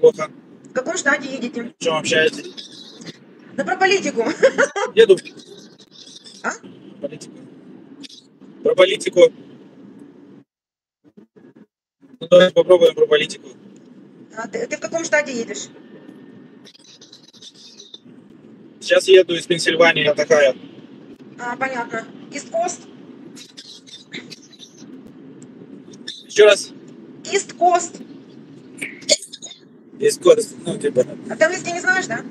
неплохо. В каком штате едете? В чем общаетесь? Да про политику. Еду. А? Политику. Про политику. Ну, давайте попробуем про политику. Ты в каком штате едешь? Сейчас еду из Пенсильвании, я такая. Понятно. East Coast? Еще раз. East Coast. Из года, ну, типа, А ты английский не знаешь, да?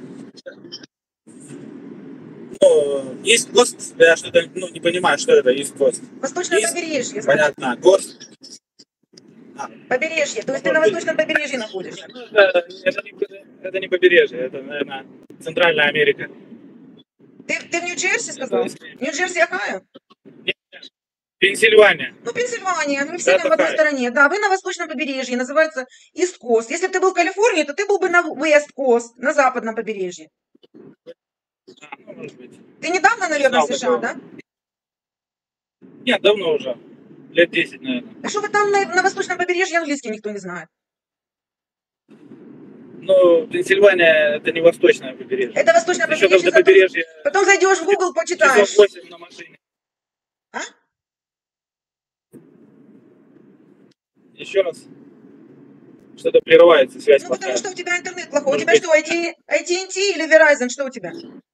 ну, East Coast, я что-то, ну, не понимаю, что это East Coast. Восточное East, побережье, значит. понятно, Coast. Побережье. То есть ты на восточном побережье находишься. Ну, это не побережье, это, наверное, Центральная Америка. Ты в Нью-Джерси сказал? Нью-Джерси, Ohio? Нет, Пенсильвания. Ну, Пенсильвания, мы все Это там в одной Ohio. стороне. Да, вы на восточном побережье, называется East Coast. Если бы ты был в Калифорнии, то ты был бы на West Coast, на западном побережье. Ну, может быть. Ты недавно, наверное, в знал США, такого. да? Нет, давно уже. Лет 10, наверное. А что вы там на восточном побережье английский никто не знает? Но Пенсильвания это не восточное побережье. Это восточное Еще там побережье. до побережья Потом зайдешь в Google, почитаешь. часов 8 на машине. А? Еще раз. Что-то прерывается, связь Ну, плохая. потому что у тебя интернет плохой. У Может тебя быть. что, AT&T или Verizon? Что у тебя?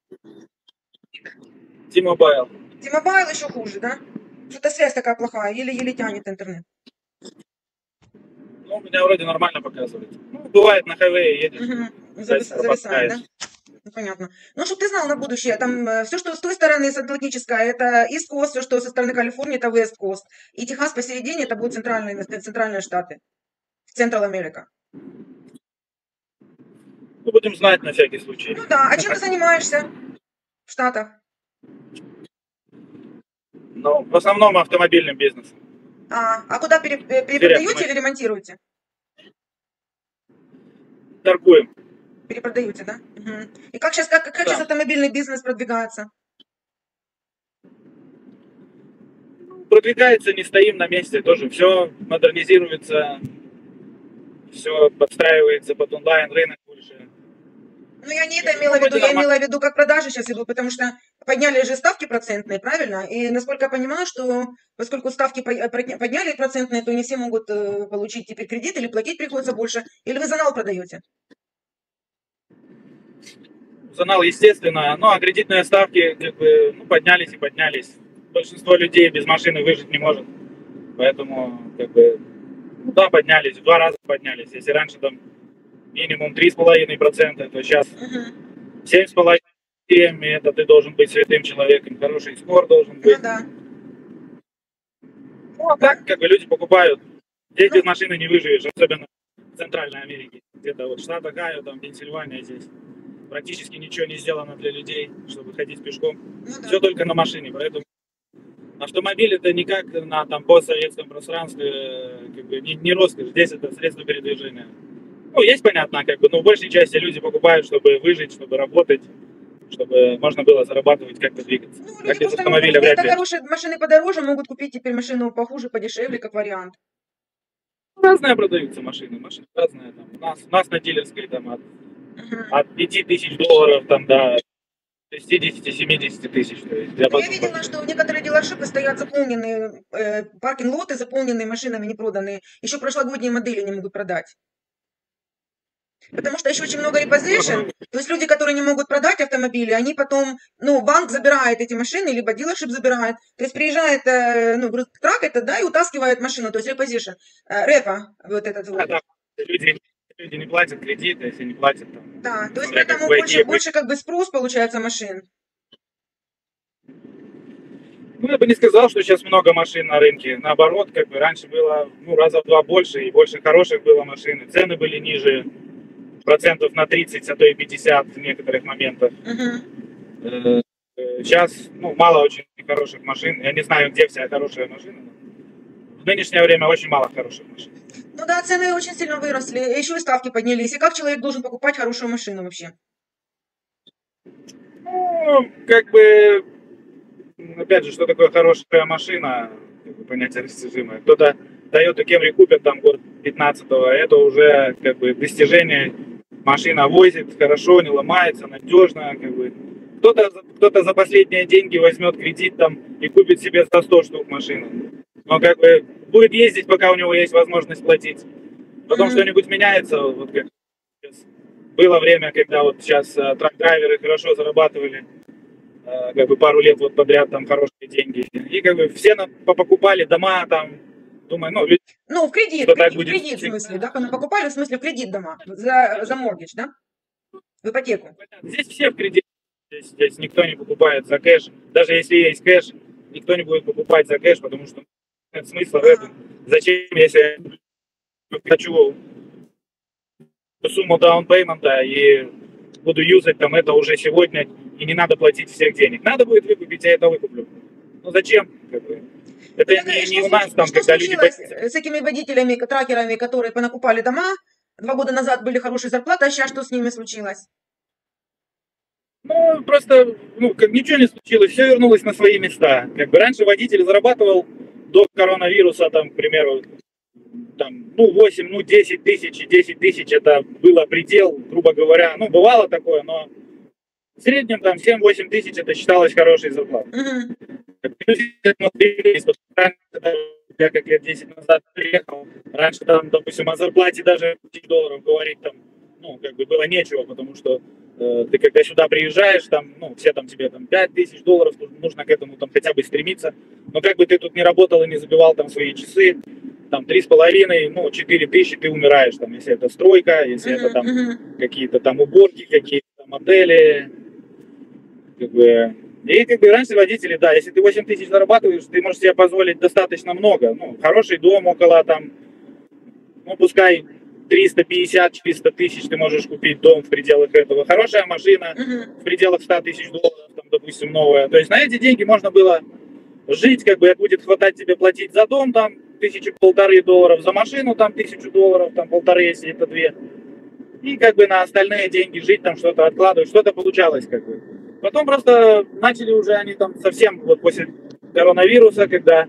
T-Mobile. T-Mobile еще хуже, да? Что-то связь такая плохая, еле-еле тянет интернет. Ну, у меня вроде нормально показывает. Ну, бывает на хайвее едешь. Угу. Зависает, да? Ну, понятно. Ну, чтобы ты знал на будущее, там все, что с той стороны, с Атлантической, это East Coast, все, что со стороны Калифорнии, это West Coast. И Техас посередине, это будут центральные штаты. Централ Америка. Ну, будем знать на всякий случай. Ну да, а чем ты занимаешься в Штатах? Ну, в основном автомобильным бизнесом. А куда перепродаете или ремонтируете? Торгуем. Перепродаете, да? Угу. И как сейчас автомобильный бизнес продвигается? Продвигается, не стоим на месте, тоже все модернизируется, все подстраивается под онлайн рынок больше. Ну, я не это имела в виду, я имела в виду, как продажи сейчас идут, потому что подняли же ставки процентные, правильно? И насколько я понимаю, что поскольку ставки подняли процентные, то не все могут получить теперь кредит, или платить приходится больше, или вы за нал продаете? За нал, естественно, ну а кредитные ставки как бы, ну, поднялись и поднялись. Большинство людей без машины выжить не может, поэтому как бы, ну да, поднялись, в 2 раза поднялись. Если раньше там минимум 3,5%, то сейчас 7,5%, и это ты должен быть святым человеком, хороший скор должен быть. Ну да. Ну а так, как бы люди покупают. Здесь без машины не выживешь, особенно в Центральной Америке. Где-то вот штат Огайо, там Пенсильвания здесь. Практически ничего не сделано для людей, чтобы ходить пешком. Ну, да. Все только на машине, поэтому автомобиль это не как на там постсоветском пространстве, как бы не роскошь, здесь это средство передвижения. Ну, есть понятно, как бы, но в большей части люди покупают, чтобы выжить, чтобы работать, чтобы можно было зарабатывать, как-то двигаться. Ну, Как люди без просто автомобиля вряд ли. хорошие машины подороже, могут купить теперь машину похуже, подешевле, как вариант. Разные продаются машины, машины разные. Там. У нас на дилерской там от 5000 долларов там, до 60-70 тысяч. То есть, Я видела, что некоторые дилершипы стоят заполненные, паркинг-лоты заполненные машинами непроданные. Еще прошлогодние модели не могут продать. Потому что еще очень много репозишн, то есть люди, которые не могут продать автомобили, они потом, ну, банк забирает эти машины, либо дилершип забирает, то есть приезжает, ну, трак это, да, и утаскивает машину, то есть репозишн, репа, вот этот вот. Да, люди не платят кредиты, если не платят там. Да, то есть смотря поэтому больше как бы спрос получается машин. Ну, я бы не сказал, что сейчас много машин на рынке. Наоборот, как бы раньше было, ну, раза в 2 больше, и больше хороших было машин, цены были ниже, процентов на 30, а то и 50 в некоторых моментах. Сейчас, ну, мало очень хороших машин. Я не знаю, где вся хорошая машина. В нынешнее время очень мало хороших машин. Ну да, цены очень сильно выросли, еще и ставки поднялись. И как человек должен покупать хорошую машину вообще? Ну, как бы, опять же, что такое хорошая машина, понятие растяжимое. Кто-то Toyota Camry купят там год 15-го, это уже как бы достижение. Машина возит хорошо, не ломается, надежно, как бы. Кто-то за последние деньги возьмет кредит там и купит себе за 100 штук машину. Но как бы будет ездить, пока у него есть возможность платить. Потом что-нибудь меняется, вот как сейчас. Было время, когда вот сейчас трак-драйверы хорошо зарабатывали, как бы пару лет вот подряд там хорошие деньги. И как бы все покупали дома там, думаю, ну, люди, Ну, в кредит, что так в будет. кредит, в смысле, да? Покупали, в смысле, в кредит дома, за моргидж, да? В ипотеку. Здесь все в кредит. Здесь никто не покупает за кэш. Даже если есть кэш, никто не будет покупать за кэш, потому что нет смысла в этом. Зачем, если я хочу сумму даунпеймента и буду юзать там это уже сегодня, и не надо платить всех денег. Надо будет выкупить, я это выкуплю. Ну зачем? Как бы. Это Так, не у нас там, что когда люди случилось боятся. с этими водителями, тракерами, которые понакупали дома? 2 года назад были хорошие зарплаты, а сейчас что с ними случилось? Ну, просто, ну, как ничего не случилось, все вернулось на свои места. Как бы раньше водитель зарабатывал до коронавируса, там, к примеру, там, ну, 8, ну, 10 тысяч, и 10 тысяч это было предел, грубо говоря. Ну, бывало такое, но в среднем там 7-8 тысяч это считалось хорошей зарплатой. Мгм. Я как лет 10 назад приехал, раньше там, допустим, о зарплате даже $1000 говорить там, ну, как бы было нечего, потому что ты когда сюда приезжаешь, там, ну, все там тебе там $5000, нужно к этому там хотя бы стремиться, но как бы ты тут не работал и не забивал там свои часы, там 3,5, ну, 4000 ты умираешь, там, если это стройка, если это там какие-то там уборки, какие-то там отели, как бы. И как бы раньше водители, да, если ты 8 тысяч зарабатываешь, ты можешь себе позволить достаточно много. Ну, хороший дом около там, ну, пускай 350-400 тысяч ты можешь купить дом в пределах этого. Хорошая машина в пределах $100 000, там, допустим, новая. То есть на эти деньги можно было жить, как бы будет хватать тебе платить за дом, там, $1000-1500, за машину, там, $1000, там, 1,5, если это 2. И как бы на остальные деньги жить, там, что-то откладывать, что-то получалось, как бы. Потом просто начали уже они там совсем, вот после коронавируса, когда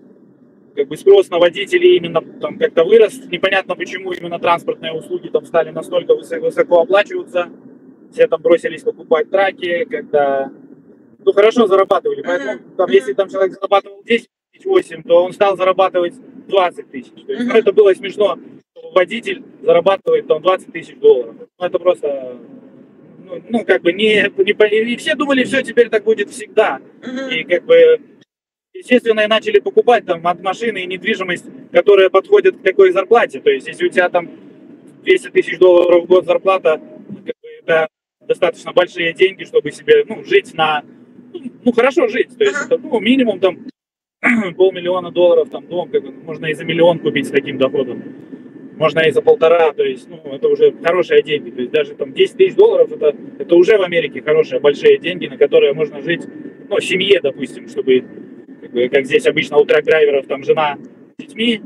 как бы спрос на водителей именно там как-то вырос, непонятно почему именно транспортные услуги там стали настолько высоко оплачиваться, все там бросились покупать траки, когда, ну, хорошо зарабатывали, поэтому там, если там человек зарабатывал 10 тысяч, 8, то он стал зарабатывать 20 тысяч, то есть, ну, это было смешно, что водитель зарабатывает там $20 000, ну, это просто... Ну, как бы и все думали, все, теперь так будет всегда. И как бы, естественно, и начали покупать там от машины и недвижимость, которая подходит к такой зарплате. То есть, если у тебя там $200 000 в год зарплата, как бы, это достаточно большие деньги, чтобы себе, ну, жить на, ну, хорошо жить. То есть, это, ну, минимум там $500 000 там дом, как бы, можно и за миллион купить с таким доходом. Можно и за 1,5, то есть, ну, это уже хорошие деньги. То есть даже там $10 000 это уже в Америке хорошие, большие деньги, на которые можно жить, ну, семье, допустим, чтобы, как здесь обычно у трак-драйверов, там жена с детьми,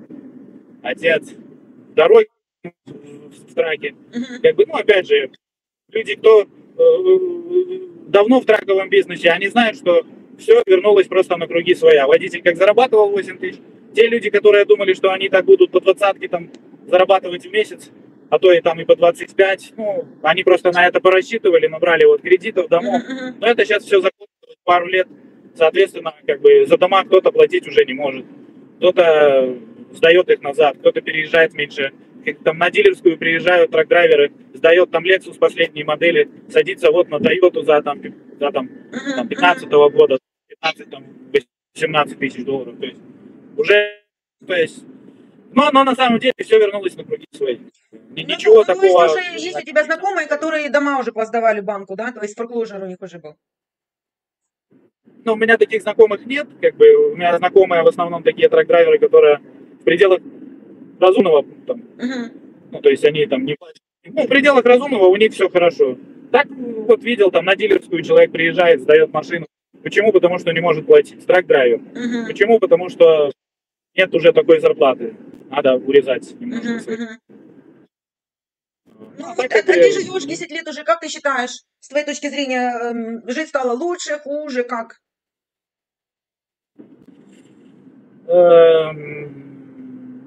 отец в дороге в траке. Как бы, ну, опять же, люди, кто давно в траковом бизнесе, они знают, что все вернулось просто на круги своя. Водитель как зарабатывал 8 тысяч, те люди, которые думали, что они так будут по 20 там зарабатывать в месяц, а то и там и по 25, ну, они просто на это порассчитывали, набрали вот кредитов, домов. Но это сейчас все закончилось пару лет, соответственно, как бы за дома кто-то платить уже не может. Кто-то сдает их назад, кто-то переезжает меньше. Там на дилерскую приезжают трак-драйверы, сдает там Lexus последней модели, садится вот на Toyota за 15-го года, 15-18 тысяч долларов. То есть уже, то есть, но на самом деле все вернулось на круги свои. Ничего такого. Есть у тебя знакомые, которые дома уже посдавали банку, да? То есть форклозер у них уже был. Ну, у меня таких знакомых нет, как бы у меня знакомые в основном такие трак-драйверы, которые в пределах разумного, там, ну, то есть они там не платят. Ну, в пределах разумного у них все хорошо. Так вот видел, там на дилерскую человек приезжает, сдает машину. Почему? Потому что не может платить. Трак-драйвер. Почему? Потому что нет уже такой зарплаты. Надо урезать немножко. Ну, а ты живешь 10 лет уже, как ты считаешь, с твоей точки зрения, жить стало лучше, хуже, как?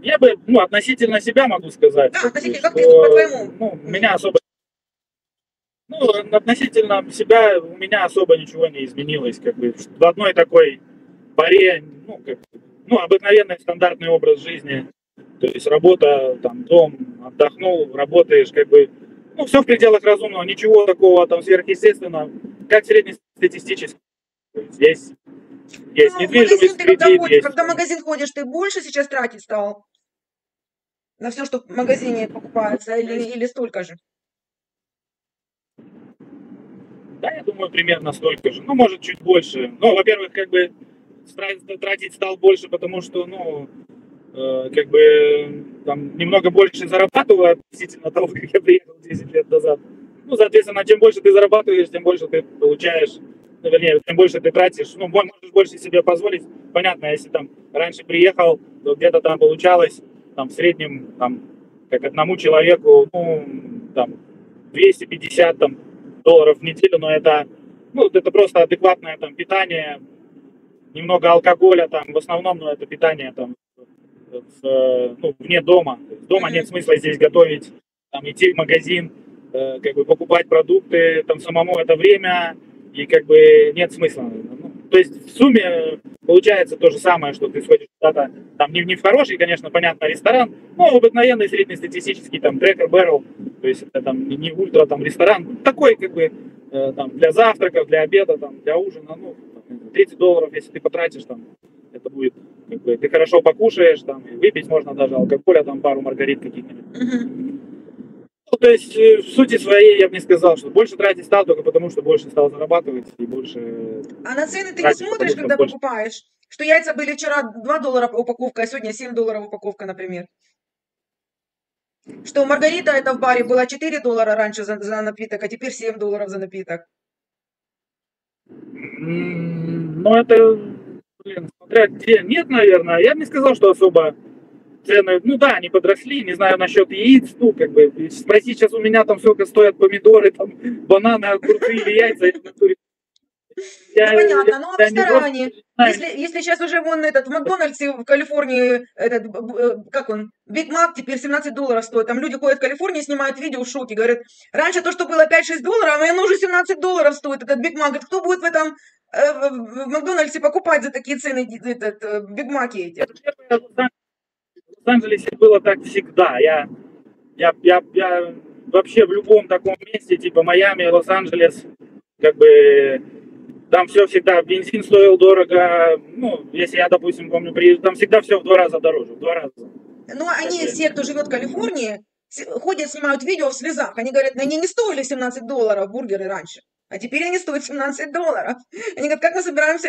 Я бы, ну, относительно себя могу сказать, Да, как бы, относительно, как ты, что, по твоему. ну, меня особо, ну, относительно себя у меня особо ничего не изменилось, как бы, в одной такой паре, ну, как, ну, обыкновенный стандартный образ жизни, то есть работа, там, дом, отдохнул, работаешь, как бы, ну, все в пределах разумного, ничего такого там сверхъестественного, как среднестатистически. То есть есть Ну, в магазин недвижимость, ты когда кредит, ходишь, есть когда в там. магазин ходишь, ты больше сейчас тратить стал на все, что в магазине покупается, То есть, или столько же? да, я думаю, примерно столько же. Ну, может, чуть больше. Ну, во-первых, как бы тратить стал больше, потому что, ну, как бы там немного больше зарабатываю относительно того, как я приехал 10 лет назад. Ну, соответственно, чем больше ты зарабатываешь, тем больше ты получаешь, ну, вернее, тем больше ты тратишь. Ну, можешь больше себе позволить. Понятно, если там раньше приехал, то где-то там получалось, там, в среднем, там, как одному человеку, ну, там, 250 там, долларов в неделю, но это, ну, это просто адекватное там питание, немного алкоголя там, в основном, ну, это питание там, ну, вне дома. Дома нет Мгм. смысла здесь готовить, там, идти в магазин, как бы покупать продукты, там, самому это время, и как бы нет смысла. Ну, то есть в сумме получается то же самое, что ты сходишь куда-то, там, не в хороший, конечно, понятно, ресторан, но в обыкновенный среднестатистический, там, Cracker Barrel, то есть это там не ультра, там, ресторан, такой, как бы, там, для завтраков, для обеда, там, для ужина, ну, $30, если ты потратишь, там, это будет, как бы, ты хорошо покушаешь, там, и выпить можно даже алкоголя, там, пару маргарит каких-нибудь. Мгм. Ну, то есть, в сути своей я бы не сказал, что больше тратить стал только потому, что больше стал зарабатывать и больше А на цены ты не тратишь смотришь, продуктов, когда больше. покупаешь? Что яйца были вчера $2 упаковка, а сегодня $7 упаковка, например. Что маргарита это в баре была $4 раньше за напиток, а теперь $7 за напиток. Ну, это, блин, смотря где. Нет, наверное. Я бы не сказал, что особо цены, ну да, они подросли, не знаю насчет яиц, ну, как бы, спроси сейчас у меня там сколько стоят помидоры, там, бананы, огурцы или яйца, я в натуре. Ну понятно, ну а в Я не просто ресторане, не знаю. если сейчас уже вон этот в Макдональдсе в Калифорнии, этот, как он, Биг Мак теперь $17 стоит, там люди ходят в Калифорнии, снимают видео в шоке, говорят, раньше то, что было 5-6 долларов, а оно уже $17 стоит, этот Биг Мак, говорит, кто будет в этом в Макдональдсе покупать за такие цены этот, Биг Маки эти? В Лос-Анджелесе было так всегда. Я вообще в любом таком месте, типа Майами, Лос-Анджелес, как бы там все всегда, бензин стоил дорого, ну, если я, допустим, помню, приезжал, там всегда все в 2 раза дороже, в 2 раза. Ну, Как они бы. все, кто живет в Калифорнии, ходят, снимают видео в слезах. Они говорят, они не стоили $17 бургеры раньше. А теперь они стоят $17. Они говорят, как мы собираемся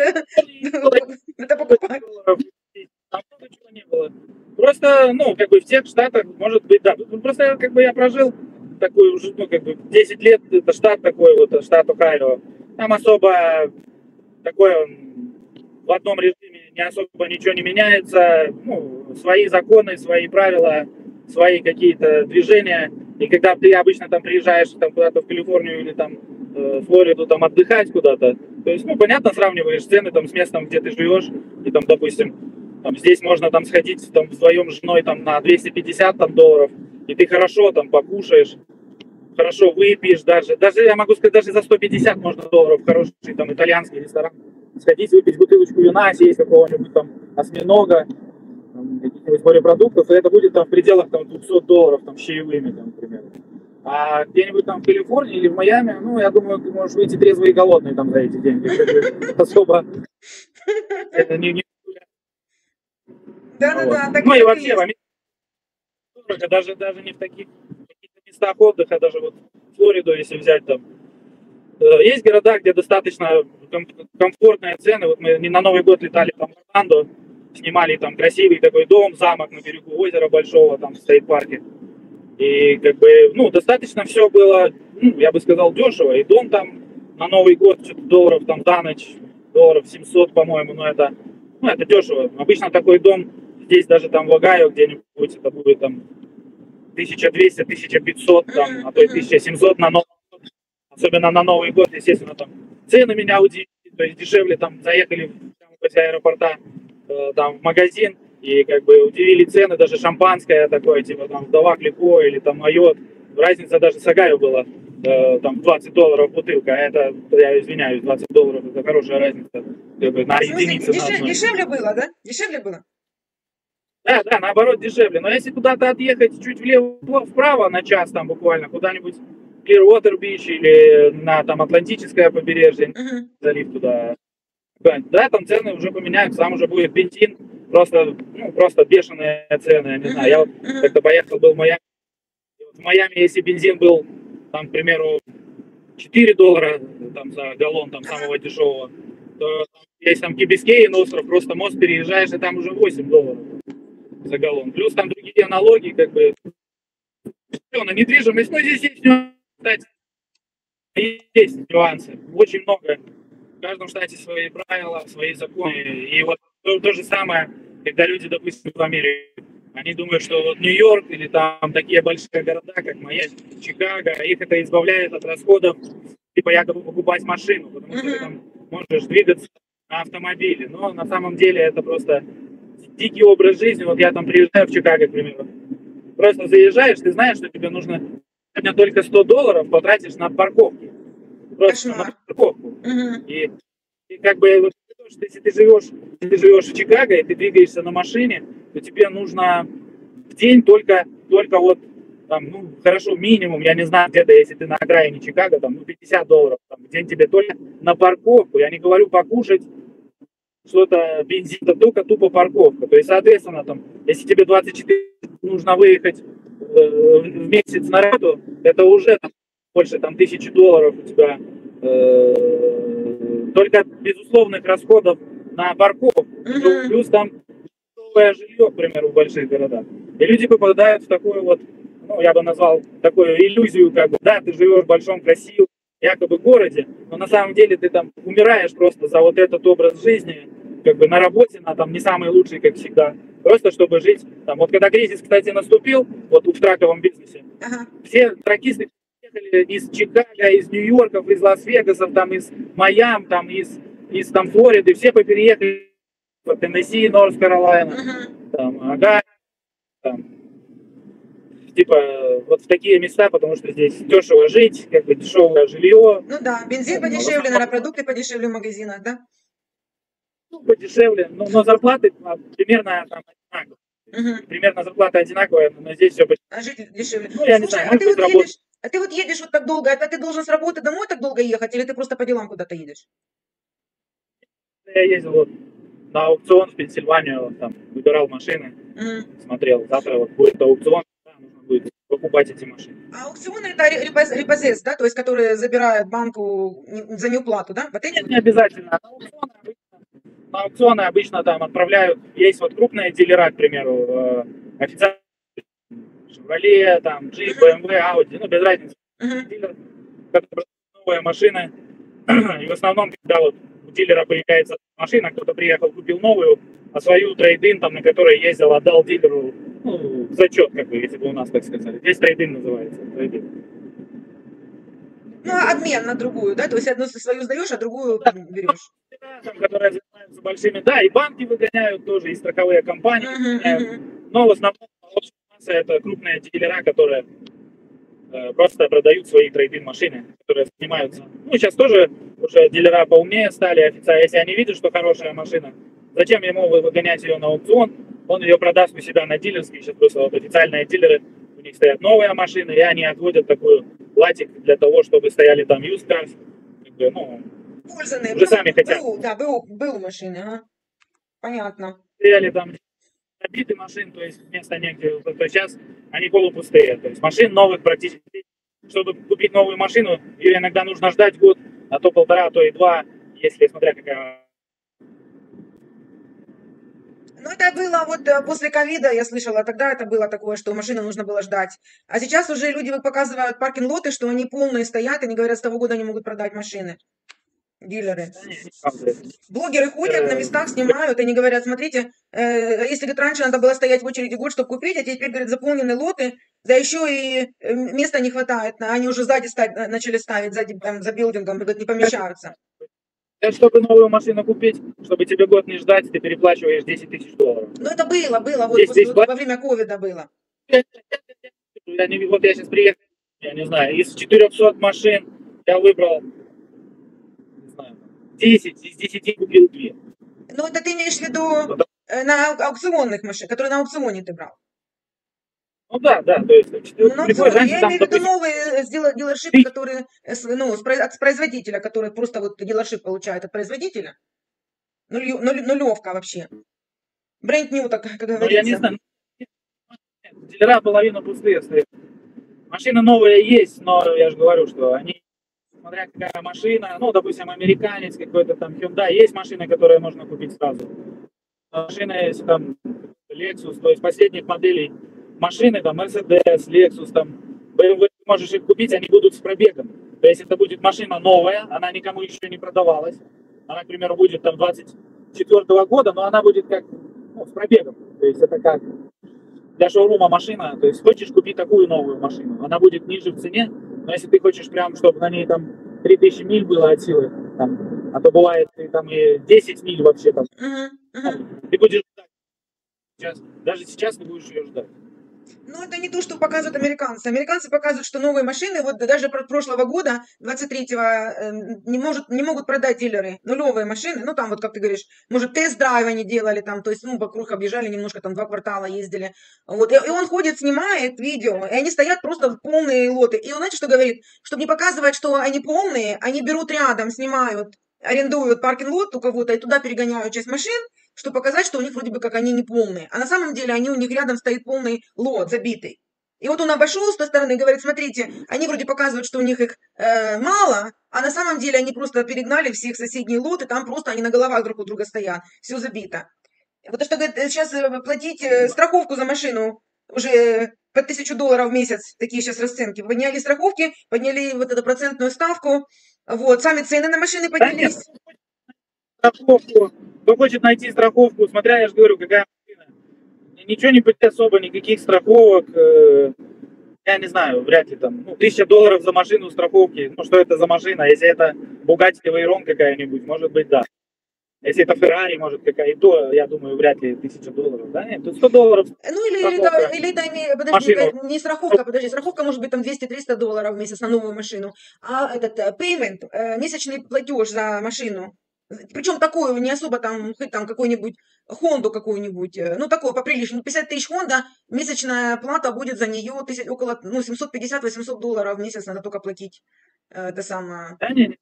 это покупать? Там много чего не было. Просто, ну, как бы в тех штатах, может быть, да. Ну, просто, как бы я прожил такой уже, ну, как бы 10 лет, это штат такой, вот, штат Ohio. Там особо такой он в одном режиме не особо ничего не меняется. Ну, свои законы, свои правила, свои какие-то движения. И когда ты обычно там приезжаешь там куда-то в Калифорнию или там Флориду там отдыхать куда-то, то есть, ну, понятно, сравниваешь цены там с местом, где ты живешь, и там, допустим, там, здесь можно там сходить там вдвоем с женой там на 250 там, долларов, и ты хорошо там покушаешь, хорошо выпьешь даже я могу сказать, даже за 150 можно долларов хороший там итальянский ресторан сходить, выпить бутылочку вина, съесть какого-нибудь там осьминога, там, каких-нибудь морепродуктов, и это будет там в пределах там $200 там с чаевыми, там, например. А где-нибудь там в Калифорнии или в Майами, ну, я думаю, ты можешь выйти трезвый и голодный там за эти деньги. Особо это не Да-да-да, ну так и и вообще в есть. Америке дорого, даже не в таких каких-то местах отдыха, даже вот Флориду, если взять там. Есть города, где достаточно комфортные цены. Вот мы не на Новый год летали там в Орландо, снимали там красивый такой дом, замок на берегу озера большого, там в стейт-парке. И как бы, ну, достаточно все было, ну, я бы сказал, дешево. И дом там на Новый год что-то долларов там за ночь, долларов 700, по-моему, ну, это дешево. Обычно такой дом здесь даже там в Огайо где-нибудь это будет там 1200, 1500, там, Мгм, а то и мгм. 1700 на Новый год. Особенно на Новый год, естественно, там цены меня удивили, то есть дешевле там заехали прямо возле аэропорта там в магазин, И как бы удивили цены, даже шампанское такое, типа там вдова Клико или там Майот. Разница даже с Агаю была, там $20 бутылка, а это, я извиняюсь, $20 это хорошая разница, как бы на В смысле, единицы на одной. дешевле было, да? Дешевле было? Да, да, наоборот дешевле. Но если куда-то отъехать чуть влево, вправо на час там буквально, куда-нибудь Clearwater Beach или на там Атлантическое побережье, Мгм. залив туда, да, там цены уже поменяются, там уже будет бензин, просто, ну, просто бешеные цены, я не знаю. Я вот Мгм. как-то поехал, был в Майами. В Майами, если бензин был, там, к примеру, $4 там, за галлон там, самого дешевого, то есть там Кибискей на остров, просто мост переезжаешь, и там уже $8 за галлон. Плюс там другие налоги, как бы, все на недвижимость. Ну, здесь есть нюансы, кстати, есть нюансы, очень много. В каждом штате свои правила, свои законы. И вот то же самое, когда люди, допустим, в Америке, они думают, что вот Нью-Йорк или там такие большие города, как Майами, Чикаго, их это избавляет от расходов, типа якобы покупать машину, потому что ты там можешь двигаться на автомобиле. Но на самом деле это просто дикий образ жизни. Вот я там приезжаю в Чикаго, к примеру, просто заезжаешь, ты знаешь, что тебе нужно сегодня только $100 потратишь на парковку. Просто на Кошмар. парковку. Мгм. И как бы, вот, если ты живешь в Чикаго, и ты двигаешься на машине, то тебе нужно в день только вот, там, ну, хорошо, минимум, я не знаю, где-то, если ты на окраине Чикаго, там, ну, $50 там, в день тебе только на парковку. Я не говорю покушать, что-то, бензин, это только тупо парковка. То есть, соответственно, там, если тебе 24 нужно выехать в месяц на работу, это уже там, больше там, $1000 у тебя только безусловных расходов на парковку. Мгм. Плюс там новое жилье, к примеру, в больших городах. И люди попадают в такую вот, ну, я бы назвал такую иллюзию, как бы, да, ты живешь в большом, красивом, якобы городе, но на самом деле ты там умираешь просто за вот этот образ жизни, как бы на работе, на там не самый лучший, как всегда, просто чтобы жить там. Вот когда кризис, кстати, наступил, вот в траковом бизнесе, Ага. все тракисты приехали из Чикаго, из Нью-Йорков, из Лас-Вегасов, там из Майами, там из там Флориды, все попереехали в Теннесси, Норс-Каролайна, Мгм. там, ага, там, типа, вот в такие места, потому что здесь дешево жить, как бы дешевое жилье, Ну да, бензин ну, в подешевле, наверное, основном, продукты подешевле в магазинах, да? ну, подешевле, но зарплаты примерно там одинаковые. Мгм. Примерно зарплата одинаковая, но здесь все, А жить дешевле. ну, я не Слушай, знаю, может быть, работа. а ты вот едешь вот так долго, это ты должен с работы домой так долго ехать, или ты просто по делам куда-то едешь? Я ездил вот на аукцион в Пенсильванию, там, выбирал машины, Мгм. смотрел, завтра вот будет аукцион, да, нужно будет покупать эти машины. А аукционы это репозес, да, то есть которые забирают банку за неуплату, да? Вот эти Нет, вот? не обязательно. На аукционы обычно там отправляют, есть вот крупные дилера, к примеру, официально Chevrolet, там, Jeep, Мгм. BMW, Audi, ну, без разницы. Мгм. Дилер, который новые машины, и в основном, когда вот у дилера появляется машина, кто-то приехал, купил новую, а свою трейд-ин, там, на которой ездил, отдал дилеру, ну, в зачет, как бы, если бы у нас так сказали. Здесь трейд-ин называется, трейд-ин. Ну, а обмен на другую, да? То есть одну свою сдаешь, а другую Да, берешь. там, которые занимаются большими, да, и банки выгоняют тоже, и страховые компании Мгм, выгоняют, мгм. но в основном общая масса это крупные дилера, которые просто продают свои трейд-ин машины, которые занимаются. Ну, сейчас тоже уже дилера поумнее стали официально. Если они видят, что хорошая машина, зачем ему выгонять ее на аукцион? Он ее продаст у себя на дилерский. Сейчас просто вот официальные дилеры, у них стоят новые машины, и они отводят такой латик для того, чтобы стояли там used cars. Как бы, ну, Пользованные. уже сами хотят. Да, был у машины, ага. Понятно. Стояли там набиты машин, то есть места негде. То сейчас они полупустые. То есть машин новых практически. Чтобы купить новую машину, ее иногда нужно ждать год, а то полтора, а то и два, если смотря какая. Ну, это было вот после ковида, я слышала, тогда это было такое, что машину нужно было ждать. А сейчас уже люди вот показывают паркинг-лоты, что они полные стоят, и они говорят, с того года не могут продать машины. Дилеры. Да, не, правда. Блогеры ходят на Э, местах, снимают, и они говорят, смотрите, если, говорит, раньше надо было стоять в очереди год, чтобы купить, а теперь, говорит, заполнены лоты, да еще и места не хватает, они уже сзади начали ставить, сзади за билдингом, говорит, не помещаются. Чтобы новую машину купить, чтобы тебе год не ждать, ты переплачиваешь 10 тысяч долларов. Ну, это было, вот, 10 тысяч во время ковида было. Вот я сейчас приехал, я не знаю, из 400 машин я выбрал, не знаю, 10, из 10 купил 2. Ну, это ты имеешь в виду на аукционных машинах, которые на аукционе ты брал? Ну да, то есть Ну, на приходишь, аукционе. раньше Я там, имею в виду допустим, новые дилершипы, которые от производителя, которые просто вот дилершип получают от производителя. Нулевка вообще. Бренд new, так как ну я не говорится. знаю, дилера половину пустые стоят. Машины новые есть, но я же говорю, что они, смотря какая машина, ну, допустим, американец какой-то там, Hyundai, есть машины, которые можно купить сразу. Машины, если там Lexus, то есть последних моделей машины, там Mercedes, Lexus, там BMW, ты можешь их купить, они будут с пробегом. То есть это будет машина новая, она никому еще не продавалась. Она, к примеру, будет там 24 года, но она будет как, с пробегом. То есть это как для шоурума машина. То есть хочешь купить такую новую машину, она будет ниже в цене, но если ты хочешь прям, чтобы на ней там 3000 миль было от силы, там, а то бывает и там и 10 миль вообще там, ты будешь ждать. Даже сейчас ты будешь ее ждать. Ну, это не то, что показывают американцы. Американцы показывают, что новые машины, вот даже прошлого года, 23-го, не могут продать дилеры нулевые машины. Ну, там вот, как ты говоришь, может, тест-драйв они делали там, то есть, вокруг объезжали немножко, там, 2 квартала ездили. Вот, и он ходит, снимает видео, и они стоят просто в полные лоты. И он, знаете, что говорит? Чтобы не показывать, что они полные, они берут рядом, снимают, арендуют паркинг-лот у кого-то и туда перегоняют часть машин, чтобы показать, что у них вроде бы как они не полные. А на самом деле у них рядом стоит полный лот, забитый. И вот он обошел с той стороны и говорит, смотрите, они вроде показывают, что у них их мало, а на самом деле они просто перегнали всех соседние лоты, там просто они на головах друг у друга стоят, все забито. Потому что, говорит, сейчас платить страховку за машину уже по $1000 в месяц, такие сейчас расценки. Подняли страховки, подняли вот эту процентную ставку, вот, сами цены на машины поднялись. Страховку, кто хочет найти страховку, смотря, я же говорю, какая машина. Ничего не будет особо, никаких страховок, я не знаю, вряд ли там, $1000 за машину страховки, что это за машина, если это Bugatti Veyron какая-нибудь, может быть, да. Если это Ferrari, может, какая-то, то, я думаю, вряд ли $1000, да, нет, тут $100. Ну, или это, подожди, не страховка, подожди, страховка может быть там $200-300 в месяц на новую машину, а этот payment, месячный платеж за машину, причем такую, не особо там, хоть там какой-нибудь Хонду какую-нибудь, ну, такую поприличную, 50 тысяч Honda, месячная плата будет за нее около, $750-800 в месяц надо только платить, это самое. Да, нет,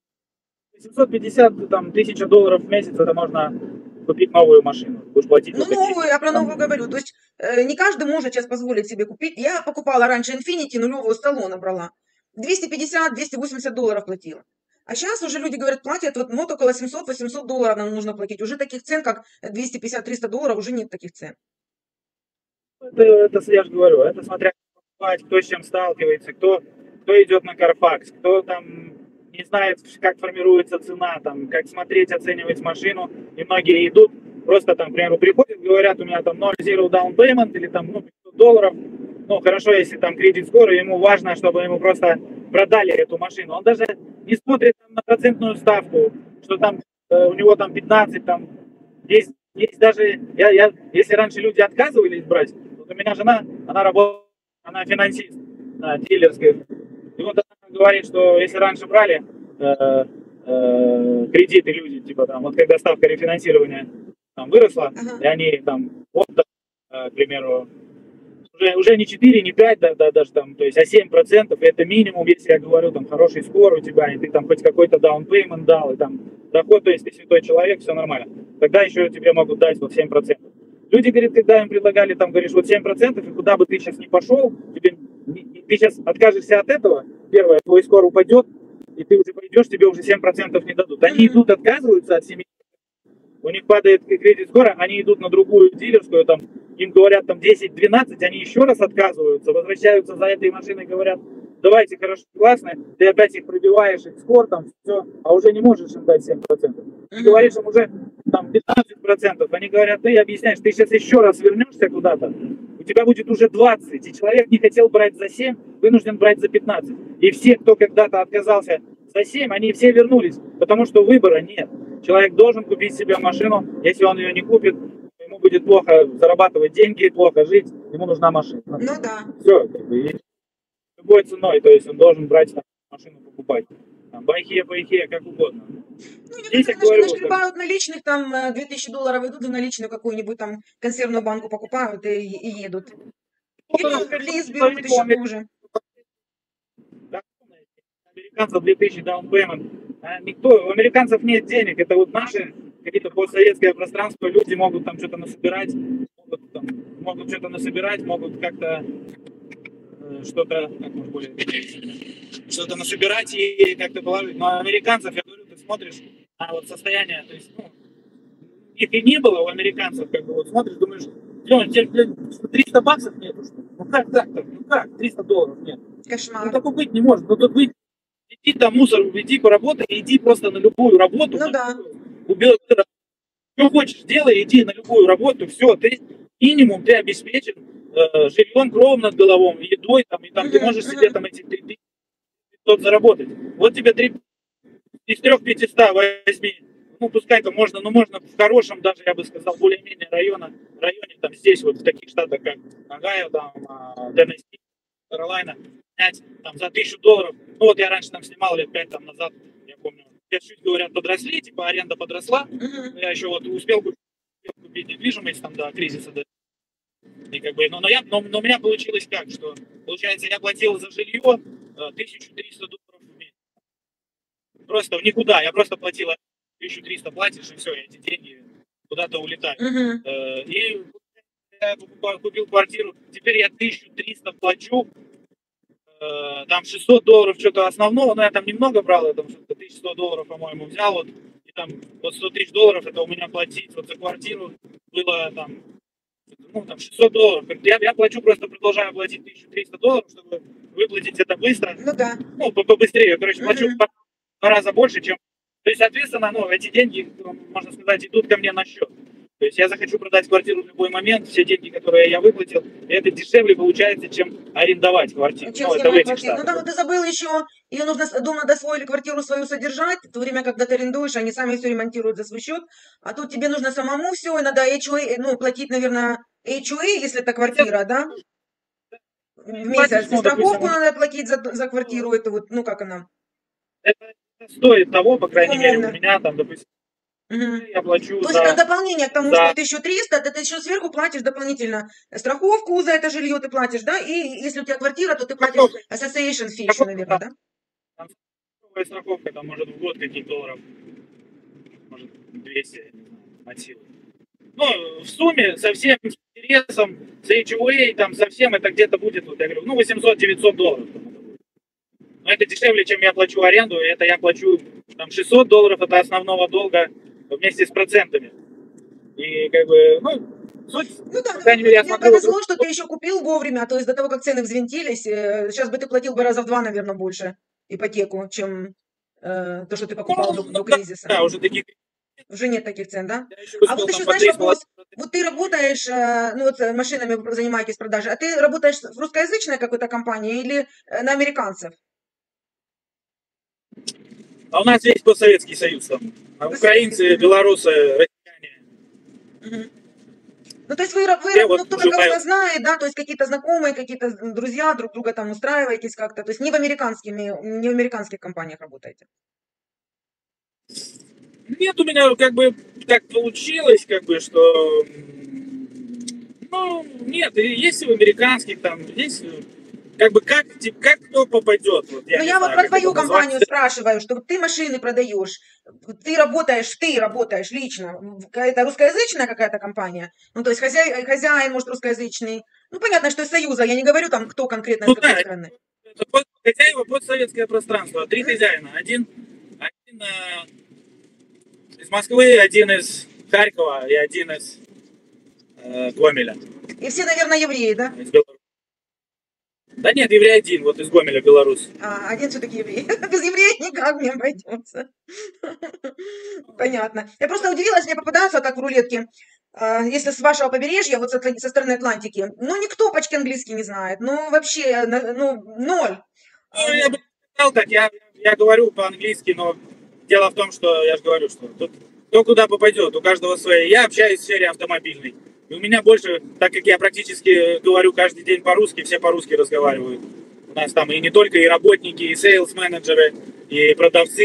750, там, $1000 в месяц, это можно купить новую машину. Будешь платить. Ну, новую, я про новую говорю. То есть не каждый может сейчас позволить себе купить. Я покупала раньше Infiniti, нулевую, с салона брала. $250-280 платила. А сейчас уже люди говорят, платят вот около $700-800 нам нужно платить. Уже таких цен, как $250-300, уже нет таких цен. Это я же говорю, это смотря кто с чем сталкивается, кто идет на Carfax, кто там не знает, как формируется цена, там, как смотреть, оценивать машину. И многие идут, просто там, к примеру, приходят, говорят, у меня там 0,0 down payment или там $500. Ну, хорошо, если там кредит скоро, ему важно, чтобы ему просто продали эту машину. Он даже не смотрит там, на процентную ставку, что там у него там 15, там есть даже, если раньше люди отказывались брать, вот у меня жена, она работает, она финансист на дилерской. И вот она говорит, что если раньше брали кредиты люди, типа там, вот когда ставка рефинансирования там выросла, и они там, вот, к примеру, уже не 4, не 5, даже там, то есть, а 7%, это минимум, если я говорю, там, хороший скор у тебя, и ты там хоть какой-то down payment дал, и там доход, то есть, ты святой человек, все нормально, тогда еще тебе могут дать вот 7%. Люди, говорят, когда им предлагали, там, говоришь, вот 7%, и куда бы ты сейчас не пошел, ты сейчас откажешься от этого, первое, твой скор упадет, и ты уже пойдешь, тебе уже 7% не дадут. Они идут, отказываются от 7%, у них падает кредит скоро, они идут на другую дилерскую, там, им говорят там 10-12, они еще раз отказываются, возвращаются за этой машиной, говорят, давайте, хорошо, классно, ты опять их пробиваешь, их скор, там, все, а уже не можешь им дать 7%. Ты говоришь им уже там 15%, они говорят, ты объясняешь, ты сейчас еще раз вернешься куда-то, у тебя будет уже 20, и человек не хотел брать за 7, вынужден брать за 15. И все, кто когда-то отказался за 7 они все вернулись, потому что выбора нет. Человек должен купить себе машину, если он ее не купит, ему будет плохо зарабатывать деньги, плохо жить, ему нужна машина. Ну да. Все, как бы, и любой ценой, то есть он должен брать там, машину покупать. Там, байхе, как угодно. Ну, Здесь я некоторые говорю, нашкребают наличных, там $2000 идут в наличную какую-нибудь там консервную банку покупают и едут. Или лиз берут еще хуже. Американцев 2000 down payment. Никто, у американцев нет денег. Это вот наши какие-то постсоветское пространство. Люди могут там что-то насобирать, могут что-то насобирать, могут как-то что-то, как можно более что-то насобирать и как-то положить. Но американцев, я говорю, ты смотришь на вот состояние, то есть, ну, их и не было у американцев, как бы вот смотришь, думаешь, тебе 300 баксов нету, что ли? Ну как так-то? Ну как? $300 нет. Кошмар. Ну такого быть не может. Ну тут выйти, иди там мусор, иди поработай, иди просто на любую работу. Ну да. Что хочешь, делай, иди на любую работу, все, ты минимум ты обеспечен жильем, кровом над головой, едой, там, и там ты можешь себе там эти 3500 заработать. Вот тебе 3 из 3500 возьми. Ну, пускай-то можно, но можно в хорошем, даже, я бы сказал, более-менее районе, там, здесь, вот в таких штатах, как Огайо, там, Теннесси, Каролайна, снять там за $1000. Ну, вот я раньше там снимал лет 5 там назад, я помню, все чуть говорят, подросли, типа аренда подросла, я еще вот успел купить недвижимость там до кризиса, и как бы, но у меня получилось как, что, получается, я платил за жилье $1300 в месяц. Просто в никуда, я просто платил 1300 платишь, и все, эти деньги куда-то улетают. И я купил квартиру, теперь я 1300 плачу, там $600 что-то основного, но я там немного брал, я там $1100, по-моему, взял, вот, и там вот $100 000 это у меня платить вот за квартиру было там, ну, там $600. Я плачу, просто продолжаю платить $1300, чтобы выплатить это быстро. Ну да. Ну, побыстрее, короче, плачу в 2 раза больше, чем... То есть, соответственно, ну, эти деньги, можно сказать, идут ко мне на счет. То есть я захочу продать квартиру в любой момент, все деньги, которые я выплатил, это дешевле получается, чем арендовать квартиру. Чем ну, это в этих квартиру. Ну да, но ты забыл еще, ее нужно, дома надо свою или квартиру свою содержать, в то время, когда ты арендуешь, они сами все ремонтируют за свой счет, а тут тебе нужно самому все, и надо HOA, ну, платить, наверное, HOA, если это квартира, да? В месяц. И страховку надо платить за квартиру, это вот, ну, как она? Это стоит того, по крайней мере, у меня там, допустим, я плачу То есть это дополнение к тому, за... что 1300, ты еще сверху платишь дополнительно страховку за это жилье ты платишь, да? И если у тебя квартира, то ты платишь association fee еще, наверное, да? Там страховка, там, может, в год каких долларов, может, 200, не знаю, от силы. Ну, в сумме, со всем интересом, с HOA, там, со всем это где-то будет, вот я говорю, ну, $800-900. Но это дешевле, чем я плачу аренду, и это я плачу, там, $600, это основного долга вместе с процентами. И, как бы, ну, суть, ну да, по крайней мере, я смотрю... повезло, что ты еще купил вовремя, то есть до того, как цены взвинтились, сейчас бы ты платил бы раза в 2, наверное, больше ипотеку, чем то, что ты покупал до кризиса. Да, уже таких... Уже нет таких цен, да? А вот еще, знаешь, вопрос. Вот ты работаешь, ну вот машинами занимаетесь продажей, а ты работаешь в русскоязычной какой-то компании или на американцев? А у нас есть постсоветский союз там. А украинцы, белорусы, россияне. Ну, то есть вы ну, кто-то кого-то знает, да, то есть какие-то знакомые, какие-то друзья друг друга там устраиваетесь как-то, то есть не в американских компаниях работаете? Нет, у меня как бы так получилось, как бы, что... Ну, нет, есть и в американских там, есть... Как бы как кто попадет? Вот, я вот про твою компанию спрашиваю, что ты машины продаешь, ты работаешь лично, это русскоязычная какая-то компания, ну то есть хозяин может русскоязычный, ну понятно, что из Союза, я не говорю там кто конкретно из какой страны. Хозяева постсоветское пространство, 3 хозяина, один из Москвы, один из Харькова и один из Гомеля. И все, наверное, евреи, да? Да нет, еврей один, вот из Гомеля, Беларусь. Один все-таки еврей. Без еврея никак не обойдется. Понятно. Я просто удивилась, мне попадаются так в рулетке, если с вашего побережья, вот со стороны Атлантики, ну никто почти английский не знает, ну вообще, ну ноль. Ну, я бы сказал так, я я говорю по-английски, но дело в том, что я же говорю, что тут кто куда попадет, у каждого свои. Я общаюсь в сфере автомобильной. И у меня больше, так как я практически говорю каждый день по-русски, все по-русски разговаривают. У нас там и не только и работники, и сейлс-менеджеры, и продавцы,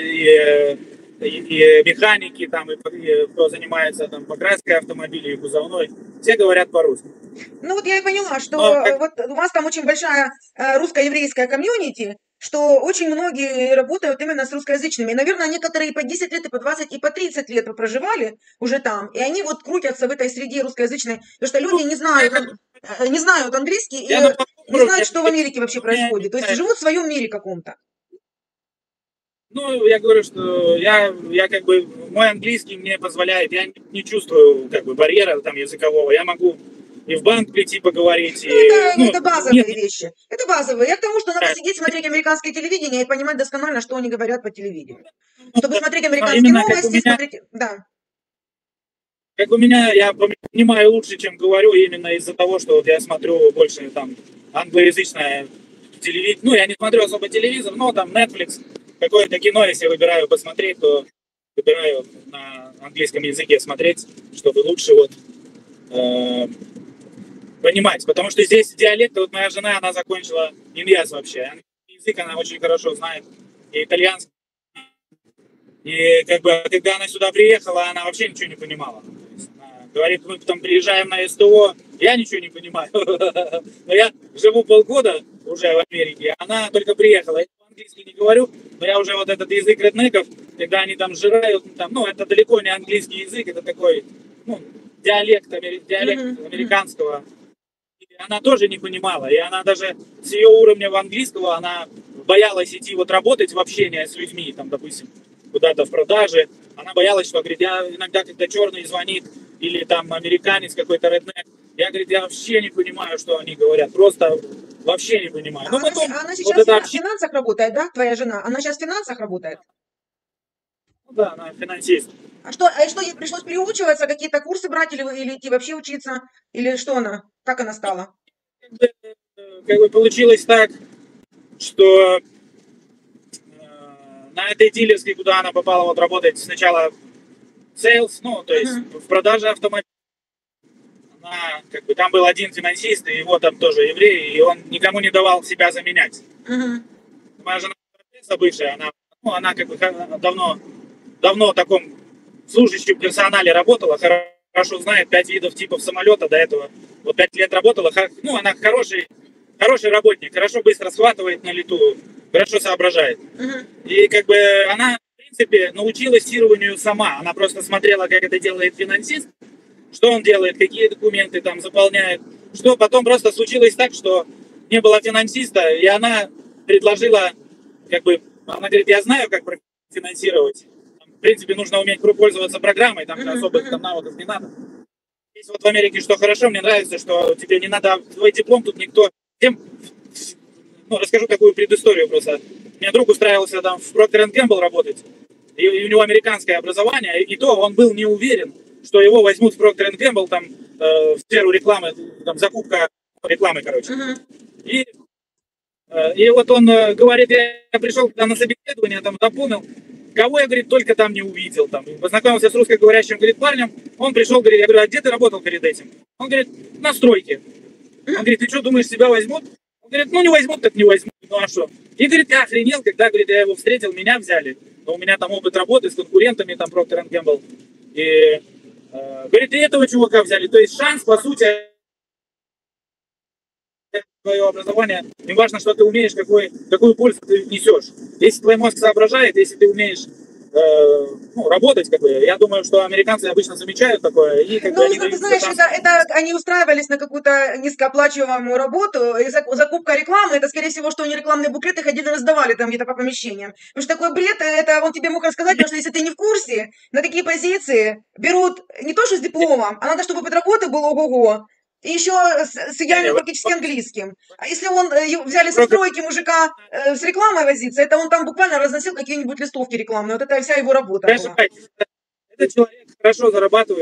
и механики, там, и кто занимается там, покраской автомобилей и кузовной. Все говорят по-русски. Ну вот я и поняла, что Но, вот у вас там очень большая русско-еврейская комьюнити, что очень многие работают именно с русскоязычными. И, наверное, некоторые по 10 лет, и по 20, и по 30 лет проживали уже там. И они вот крутятся в этой среде русскоязычной, потому что люди не знают английский и не знают, что в Америке вообще происходит. То есть живут в своем мире каком-то. ну, я говорю, что я как бы, мой английский мне позволяет, я не чувствую как бы барьера там языкового, я могу и в банк прийти поговорить. Ну, это базовые вещи. Это базовые. Я к тому, что надо сидеть, смотреть американское телевидение и понимать досконально, что они говорят по телевидению. Чтобы смотреть американские новости, смотреть... Да. Как у меня, я понимаю лучше, чем говорю, именно из-за того, что вот я смотрю больше там англоязычное телевидение. Ну, я не смотрю особо телевизор, но там Netflix, какое-то кино, если выбираю посмотреть, то выбираю на английском языке смотреть, чтобы лучше вот понимать. Потому что здесь диалекты, вот моя жена, она закончила иньяз вообще. Английский язык она очень хорошо знает, и итальянский. И как бы, когда она сюда приехала, она вообще ничего не понимала. Она говорит, мы там приезжаем на СТО, я ничего не понимаю. Но я живу полгода уже в Америке, она только приехала. Я по-английски не говорю, но я уже вот этот язык реднеков, когда они там жирают, там, ну, это далеко не английский язык, это такой, ну, диалект американского. И она тоже не понимала, и она даже с ее уровня английского, она боялась идти вот работать в общении с людьми, там, допустим, куда-то в продаже. Она боялась, что, говорит, я иногда, когда черный звонит, или там американец какой-то реднек, я, говорит, я вообще не понимаю, что они говорят, просто вообще не понимаю. Но потом, она сейчас вот в финансах работает, да, твоя жена? Она сейчас в финансах работает? Ну да, она финансист. А что ей пришлось переучиваться, какие-то курсы брать или идти вообще учиться? Или что она? Как она стала? Как бы получилось так, что на этой дилерской, куда она попала вот работать, сначала sales, ну, то есть в продаже автомобилей. Она, как бы, там был один финансист, и его там тоже еврей, и он никому не давал себя заменять. Моя жена бывшая, она как бы давно в таком служащем персонале работала, хорошо знает 5 видов типов самолета до этого. Вот 5 лет работала, ну, она хороший работник, хорошо быстро схватывает на лету, хорошо соображает. И как бы она, в принципе, научилась тестированию сама. Она просто смотрела, как это делает финансист, что он делает, какие документы там заполняет. Что потом просто случилось так, что не было финансиста, и она предложила, как бы, она говорит, я знаю, как финансировать. В принципе, нужно уметь пользоваться программой, там особых там навыков не надо. Здесь вот в Америке что хорошо, мне нравится, что тебе не надо, твой диплом тут никто... Ну, расскажу такую предысторию просто. У меня друг устраивался там в Procter & Gamble работать, и у него американское образование, и то он был не уверен, что его возьмут в Procter & Gamble там, в сферу рекламы, там, закупка рекламы, короче. И вот он говорит, я пришел на собеседование, там, дополнил, кого я, говорит, только там не увидел, там, познакомился с русскоговорящим, говорит, парнем, он пришел, говорит, я говорю, а где ты работал перед этим? Он говорит, на стройке. Он говорит, ты что, думаешь, себя возьмут? Он говорит, ну не возьмут, так не возьмут, ну а что? И говорит, я охренел, когда, говорит, я его встретил, меня взяли. Но у меня там опыт работы с конкурентами, там, Procter & Gamble. И, говорит, и этого чувака взяли. То есть шанс, по сути, твое образование, не важно, что ты умеешь, какую пользу ты несешь. Если твой мозг соображает, если ты умеешь работать, как бы, я думаю, что американцы обычно замечают такое. И, как бы, ты знаешь, это они устраивались на какую-то низкооплачиваемую работу, и закупка рекламы, это, скорее всего, что они рекламные буклеты ходили раздавали там где-то по помещениям. Потому что такой бред, это он тебе мог рассказать, потому что если ты не в курсе, на такие позиции берут не то, что с дипломом, а надо, чтобы опыт работы был ого-го. И еще с идеальным практически английским. А если он взяли со стройки мужика с рекламой возиться, это он там буквально разносил какие-нибудь листовки рекламные. Вот это вся его работа была. Этот человек хорошо зарабатывает, он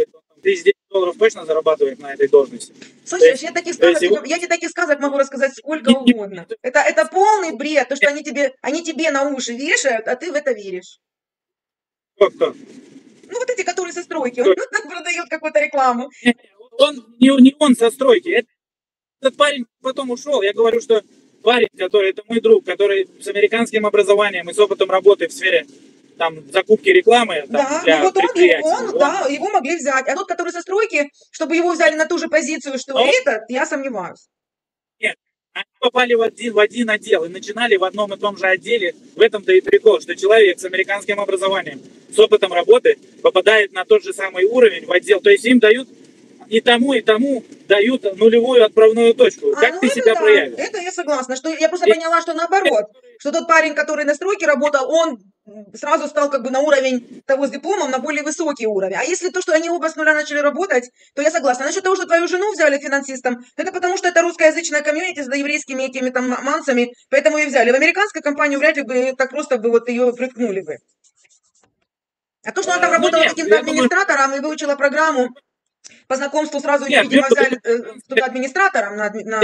$1000 точно зарабатывает на этой должности. Слышишь, я тебе таких сказок могу рассказать сколько угодно. Это полный бред, то, что они тебе на уши вешают, а ты в это веришь. Кто? Ну, вот эти, которые со стройки, он продает какую-то рекламу. Не он со стройки. Этот парень потом ушел. Я говорю, что парень, это мой друг, который с американским образованием и с опытом работы в сфере там закупки рекламы для вот предприятий. его могли взять. А тот, который со стройки, чтобы его взяли на ту же позицию, что этот, я сомневаюсь. Нет, они попали в один отдел и начинали в одном и том же отделе. В этом-то и прикол, что человек с американским образованием, с опытом работы попадает на тот же самый уровень в отдел. То есть им дают и тому дают нулевую отправную точку. Как ты себя проявишь? Это я согласна. Что я просто поняла, что наоборот. Что тот парень, который на стройке работал, он сразу стал как бы на уровень того с дипломом, на более высокий уровень. А если то, что они оба с нуля начали работать, то я согласна. Насчет того, что твою жену взяли финансистом, это потому, что это русскоязычная комьюнити с еврейскими этими там мансами, поэтому ее взяли. В американской компании вряд ли бы так просто бы вот ее приткнули бы. А то, что она там работала каким-то администратором и выучила программу, по знакомству сразу ее, видимо, взяли туда администратором.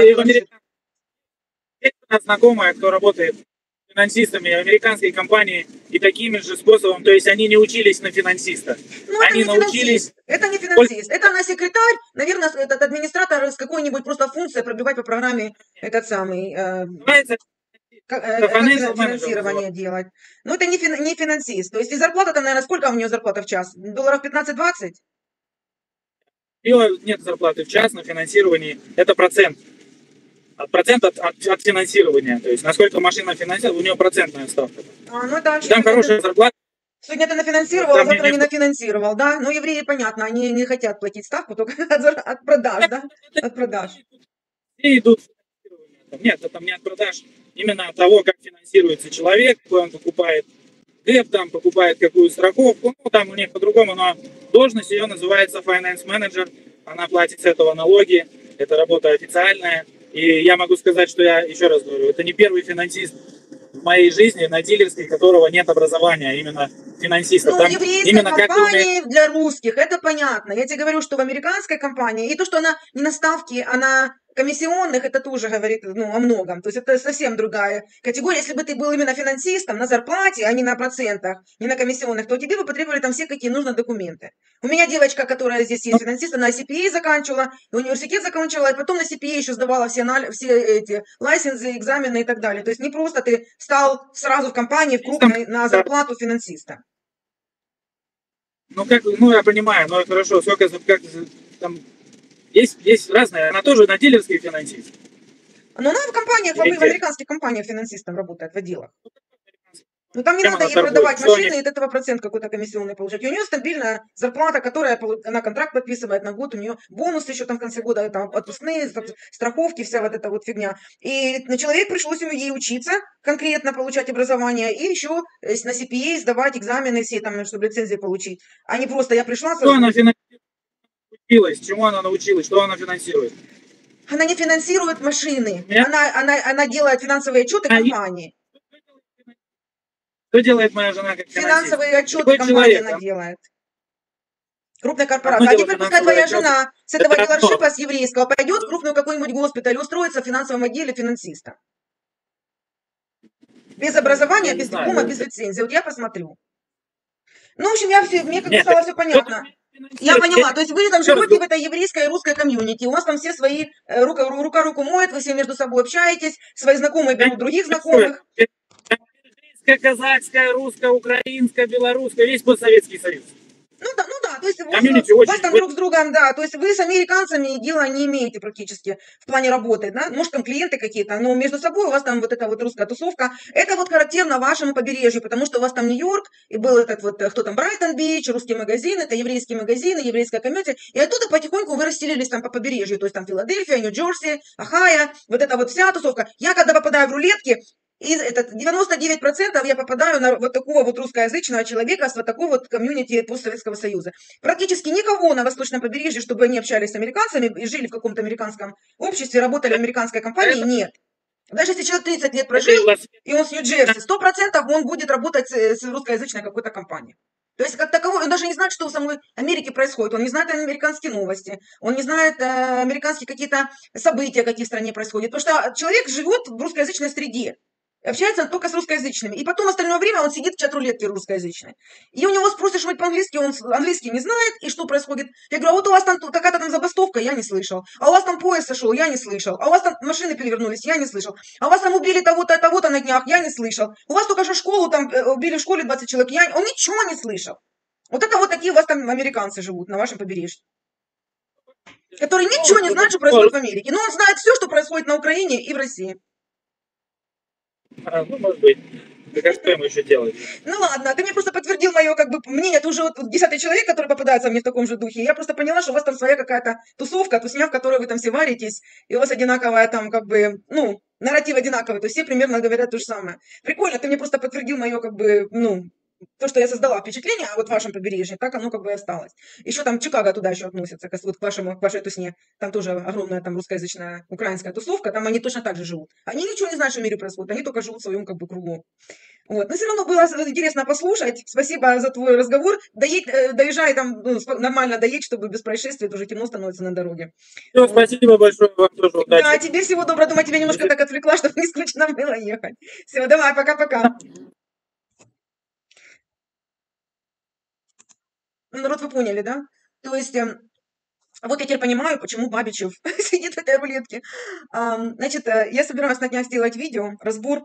Знакомая, кто работает финансистами американской компании и таким же способом, то есть они не учились на финансиста. Ну, это не финансист, это она секретарь, наверное, этот администратор с какой-нибудь просто функцией пробивать по программе этот самый финансирование делать. Но это не финансист, то есть и зарплата-то, наверное, сколько у нее зарплата в час? $15-20? Нет зарплаты в час на финансировании, это процент. Процент от финансирования. То есть, насколько машина финансирует, у нее процентная ставка. Там хорошая зарплата. Сегодня ты нафинансировал, а завтра не нафинансировал, да? Ну, евреи, понятно, они не хотят платить ставку только от продаж, да? От продаж. И идут нет, это не от продаж. Именно от того, как финансируется человек, какой он покупает хлеб, там покупает какую страховку. Ну, там у них по-другому, но должность ее называется finance manager. Она платит с этого налоги. Это работа официальная. И я могу сказать, что я, еще раз говорю, это не первый финансист в моей жизни, на дилерской, которого нет образования, именно финансиста. Ну, еврейская компания для русских, это понятно. Я тебе говорю, что в американской компании, и то, что она не на ставке, а на комиссионных, это тоже говорит о многом. То есть это совсем другая категория. Если бы ты был именно финансистом на зарплате, а не на процентах, не на комиссионных, то тебе бы потребовали там все, какие нужны документы. У меня девочка, которая здесь есть финансист, она CPA заканчивала, университет закончила, и потом на CPA еще сдавала все эти лайсенсы, экзамены и так далее. То есть не просто ты стал сразу в компании в крупной на зарплату финансиста. Ну, я понимаю, но хорошо, сколько там... Есть разные, она тоже на дилерский финансист. Но она в компаниях, в американских компаниях финансистом работает, в отделах. Ну, там не надо ей продавать машины и от этого процент какой-то комиссионный получать. И у нее стабильная зарплата, которая она контракт подписывает на год, у нее бонусы еще там в конце года, там отпускные, страховки, вся вот эта вот фигня. И на человек пришлось ей учиться, конкретно получать образование, и еще на CPA сдавать экзамены все, там, чтобы лицензии получить. А не просто я пришла... Что она финансирует? Чему она научилась? Что она финансирует? Она не финансирует машины. Она делает финансовые отчеты компании. Что делает моя жена как финансовые отчеты компании она делает. Крупная корпорация. А теперь пускай твоя жена с этого дилершипа, с еврейского, пойдет в крупную какой-нибудь госпиталь и устроится в финансовом отделе финансиста. Без образования, без диплома, без лицензии. Вот я посмотрю. Ну, в общем, мне как бы стало все понятно. Я поняла. То есть вы там живете в этой еврейской и русской комьюнити. У вас там все свои рука руку моет, вы все между собой общаетесь, свои знакомые берут других знакомых. Казахская, русская, украинская, белорусская, весь постсоветский союз. Ну да, то есть у вас там друг с другом, да, то есть вы с американцами дела не имеете практически в плане работы, да, может там клиенты какие-то, но между собой у вас там вот эта вот русская тусовка, это вот характерно вашему побережью, потому что у вас там Нью-Йорк, и был этот вот, кто там, Брайтон-Бич, русский магазин, это еврейские магазины, еврейская комьюнити, и оттуда потихоньку вы расселились там по побережью, то есть там Филадельфия, Нью-Джерси, Ohio, вот эта вот вся тусовка. Я когда попадаю в рулетки, и 99% я попадаю на вот такого вот русскоязычного человека с вот такой вот комьюнити постсоветского союза. Практически никого на восточном побережье, чтобы они общались с американцами и жили в каком-то американском обществе, работали в американской компании, нет. Даже если человек 30 лет прожил, и он с Нью-Джерси, 100% он будет работать с русскоязычной какой-то компанией. То есть, как таковой, он даже не знает, что в самой Америке происходит. Он не знает американские новости, он не знает американские какие-то события, какие в стране происходят. Потому что человек живет в русскоязычной среде. Общается только с русскоязычными. И потом остальное время он сидит в чат-рулетке русскоязычной. И у него спросишь что-нибудь по-английски, он английский не знает, и что происходит. Я говорю, а вот у вас там какая-то там забастовка, я не слышал. А у вас там поезд сошел, я не слышал. А у вас там машины перевернулись, я не слышал. А у вас там убили того-то на днях, я не слышал. У вас только что школу там убили в школе 20 человек, он ничего не слышал. Вот это вот такие у вас там американцы живут на вашем побережье. Которые ничего не знают, что происходит в Америке. Но он знает все, что происходит на Украине и в России. Ну, может быть. Так а что ему еще делать? Ну ладно, ты мне просто подтвердил мое как бы мнение, ты уже вот 10-й человек, который попадается мне в таком же духе. Я просто поняла, что у вас там своя какая-то тусовка, тусня, в которой вы там все варитесь, и у вас одинаковая там как бы, ну, нарратив одинаковый, то есть все примерно говорят то же самое. Прикольно, ты мне просто подтвердил мое как бы, ну, то, что я создала впечатление, а вот в вашем побережье, так оно как бы и осталось. Еще там Чикаго туда еще относится, вот к вашей тусне. Там тоже огромная там русскоязычная украинская тусовка, там они точно так же живут. Они ничего не знают, что в мире происходит, они только живут в своем как бы кругу. Вот. Но все равно было интересно послушать. Спасибо за твой разговор. Доезжай там нормально доедь, чтобы без происшествий, уже темно становится на дороге. Все, вот. Спасибо большое, вам тоже удачи. Да, тебе всего доброго. Думаю, тебя немножко так отвлекла, чтобы не скучно было ехать. Все, давай, пока-пока. Народ, вы поняли, да? То есть, вот я теперь понимаю, почему Бабичев сидит в этой рулетке. Значит, я собираюсь на днях сделать видео, разбор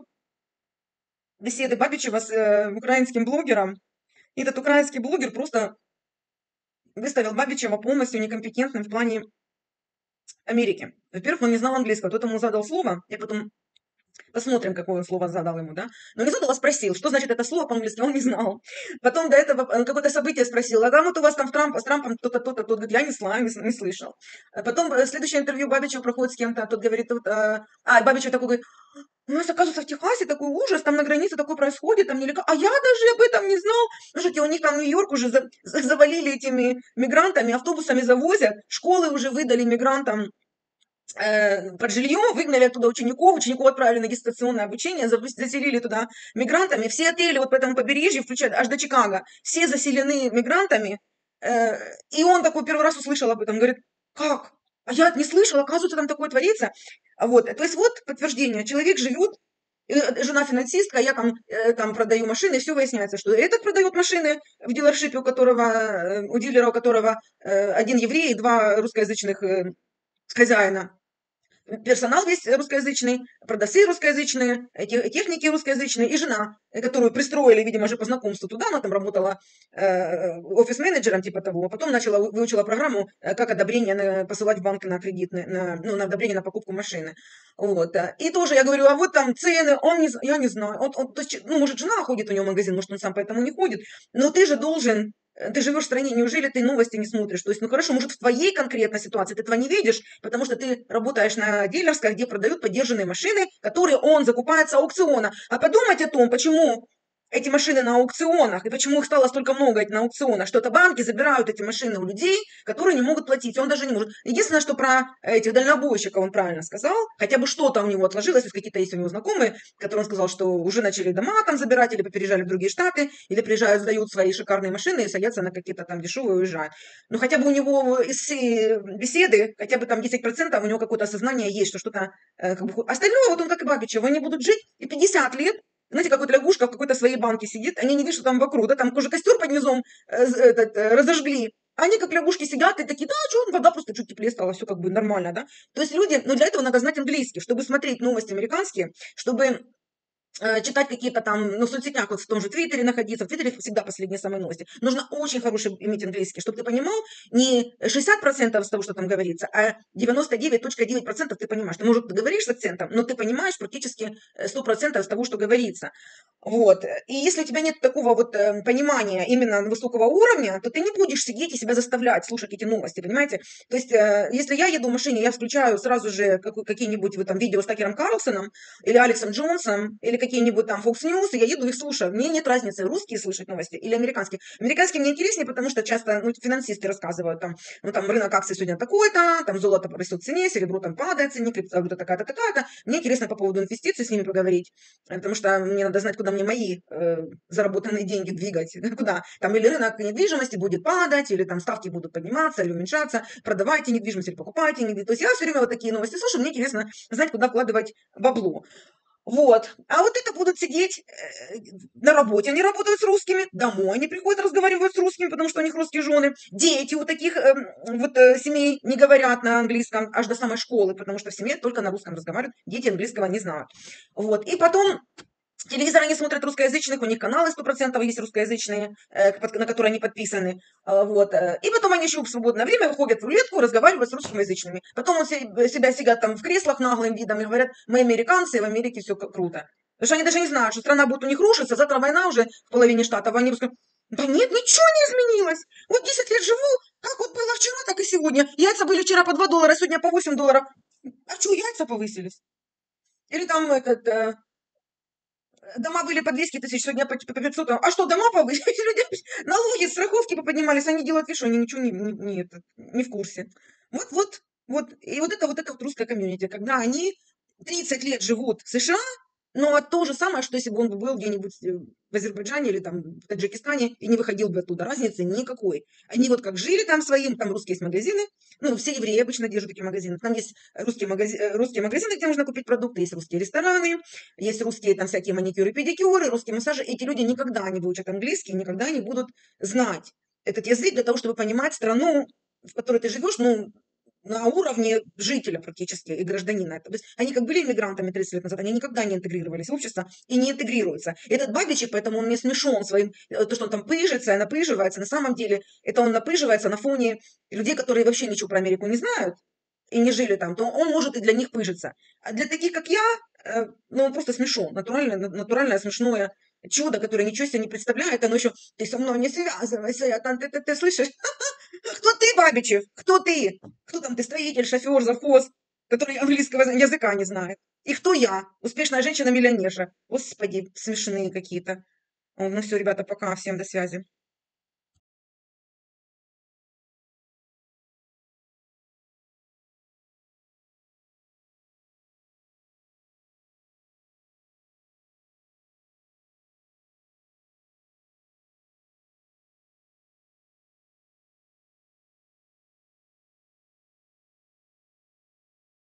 беседы Бабичева с украинским блогером. И этот украинский блогер просто выставил Бабичева полностью некомпетентным в плане Америки. Во-первых, он не знал английского, тот ему задал слово, я потом посмотрим, какое он слово задал ему, да. Но не задал, а спросил, что значит это слово по-английски, он не знал. Потом до этого какое-то событие спросил, а там вот у вас там с Трампом то-то, то-то, тот говорит, я не знаю, не слышал. Потом следующее интервью Бабичева проходит с кем-то, тот говорит, Бабичев такой говорит, у нас, оказывается, в Техасе такой ужас, там на границе такое происходит, там нелегально. А я даже об этом не знал. Слушайте, у них там Нью-Йорк уже завалили этими мигрантами, автобусами завозят, школы уже выдали мигрантам под жилье, выгнали оттуда учеников отправили на дистанционное обучение, заселили туда мигрантами. Все отели вот по этому побережью, включая аж до Чикаго, все заселены мигрантами. И он такой первый раз услышал об этом, говорит, как? А я не слышал, оказывается, там такое творится. Вот. То есть вот подтверждение, человек живет, жена финансистка, я там продаю машины, и все выясняется, что этот продает машины в дилершипе, у дилера у которого один еврей и два русскоязычных хозяина. Персонал весь русскоязычный, продавцы русскоязычные, техники русскоязычные и жена, которую пристроили, видимо, же по знакомству туда, она там работала офис-менеджером типа того, а потом выучила программу, как одобрение посылать в банк на кредит, на одобрение на покупку машины. Вот. И тоже я говорю, а вот там цены, я не знаю, то есть, может, жена ходит у него в магазин, может, он сам поэтому не ходит, но ты же должен. Ты живешь в стране, неужели ты новости не смотришь? То есть, хорошо, может, в твоей конкретной ситуации ты этого не видишь, потому что ты работаешь на дилерской, где продают подержанные машины, которые он закупает с аукциона. А подумать о том, почему эти машины на аукционах, и почему их стало столько много на аукционах, что это банки забирают эти машины у людей, которые не могут платить, он даже не может. Единственное, что про этих дальнобойщиков он правильно сказал, хотя бы что-то у него отложилось, если какие-то есть у него знакомые, которые он сказал, что уже начали дома там забирать, или переезжали в другие штаты, или приезжают, сдают свои шикарные машины и садятся на какие-то там дешевые и уезжают. Но хотя бы у него из всей беседы, хотя бы там 10% у него какое-то осознание есть, что что-то остальное, вот он как и Бабичев, они будут жить и 50 лет, знаете, как вот лягушка в какой-то своей банке сидит, они не видят, что там вокруг, да, там уже костер под низом разожгли, они как лягушки сидят и такие, да, что, вода просто чуть теплее стала, все как бы нормально, да. То есть люди, но для этого надо знать английский, чтобы смотреть новости американские, чтобы читать какие-то там, в соцсетях, вот в том же Твиттере находиться. В Твиттере всегда последние самые новости. Нужно очень хороший иметь английский, чтобы ты понимал не 60% из того, что там говорится, а 99,9% ты понимаешь. Ты, может, говоришь с акцентом, но ты понимаешь практически 100% из того, что говорится. Вот. И если у тебя нет такого вот понимания именно высокого уровня, то ты не будешь сидеть и себя заставлять слушать эти новости, понимаете? То есть, если я еду в машине, я включаю сразу же какие-нибудь там видео с Такером Карлсоном или Алексом Джонсом, или какие-нибудь там Fox News, и я еду их слушаю. Мне нет разницы, русские слышать новости или американские. Американские мне интереснее, потому что часто финансисты рассказывают, там, там рынок акций сегодня такой-то, там золото растет в цене, серебро там падает в цене, криптовалюта такая-то, такая-то. Мне интересно по поводу инвестиций с ними поговорить, потому что мне надо знать, куда мне мои заработанные деньги двигать, куда. Там или рынок недвижимости будет падать, или там ставки будут подниматься или уменьшаться, продавайте недвижимость или покупайте недвижимость. То есть я все время вот такие новости слушаю, мне интересно знать, куда вкладывать бабло. Вот. А вот это будут сидеть на работе, они работают с русскими, домой они приходят, разговаривают с русскими, потому что у них русские жены. Дети у таких семей не говорят на английском аж до самой школы, потому что в семье только на русском разговаривают, дети английского не знают. Вот. И потом телевизор они смотрят русскоязычных, у них каналы 100% есть русскоязычные, на которые они подписаны. Вот. И потом они еще в свободное время выходят в рулетку, разговаривают с русскоязычными. Потом он себя сидят там в креслах наглым видом и говорят, мы американцы, и в Америке все круто. Потому что они даже не знают, что страна будет у них рушиться, завтра война уже в половине штатов, они скажут, да нет, ничего не изменилось. Вот 10 лет живу, как вот было вчера, так и сегодня. Яйца были вчера по $2, сегодня по $8. А что, яйца повысились? Или там дома были по 200 тысяч, сегодня по 500. А что, дома повысились? Налоги, страховки поподнимались. Они делают вид, что они ничего не в курсе. Вот. И вот это вот русская комьюнити, когда они 30 лет живут в США, но то же самое, что если бы он был где-нибудь в Азербайджане или там в Таджикистане и не выходил бы оттуда. Разницы никакой. Они вот как жили там своим, там русские есть магазины, ну, все евреи обычно держат такие магазины. Там есть русские магазины, где можно купить продукты, есть русские рестораны, есть русские там всякие маникюры, педикюры, русские массажи. Эти люди никогда не выучат английский, никогда не будут знать этот язык для того, чтобы понимать страну, в которой ты живешь, ну, на уровне жителя практически и гражданина. То есть они как были иммигрантами 30 лет назад, они никогда не интегрировались в общество и не интегрируются. Этот Бабичек, поэтому он мне смешон своим, то, что он там пыжится и напыживается, на самом деле это он напыживается на фоне людей, которые вообще ничего про Америку не знают и не жили там, то он может и для них пыжиться. А для таких, как я, ну, он просто смешон, натуральное смешное чудо, которое ничего себе не представляет, оно еще, ты со мной не связывайся, ты слышишь? Кто ты, Бабичев? Кто ты? Кто там ты, строитель, шофер, завхоз, который английского языка не знает? И кто я? Успешная женщина-миллионерша. Господи, смешные какие-то. Ну все, ребята, пока, всем до связи.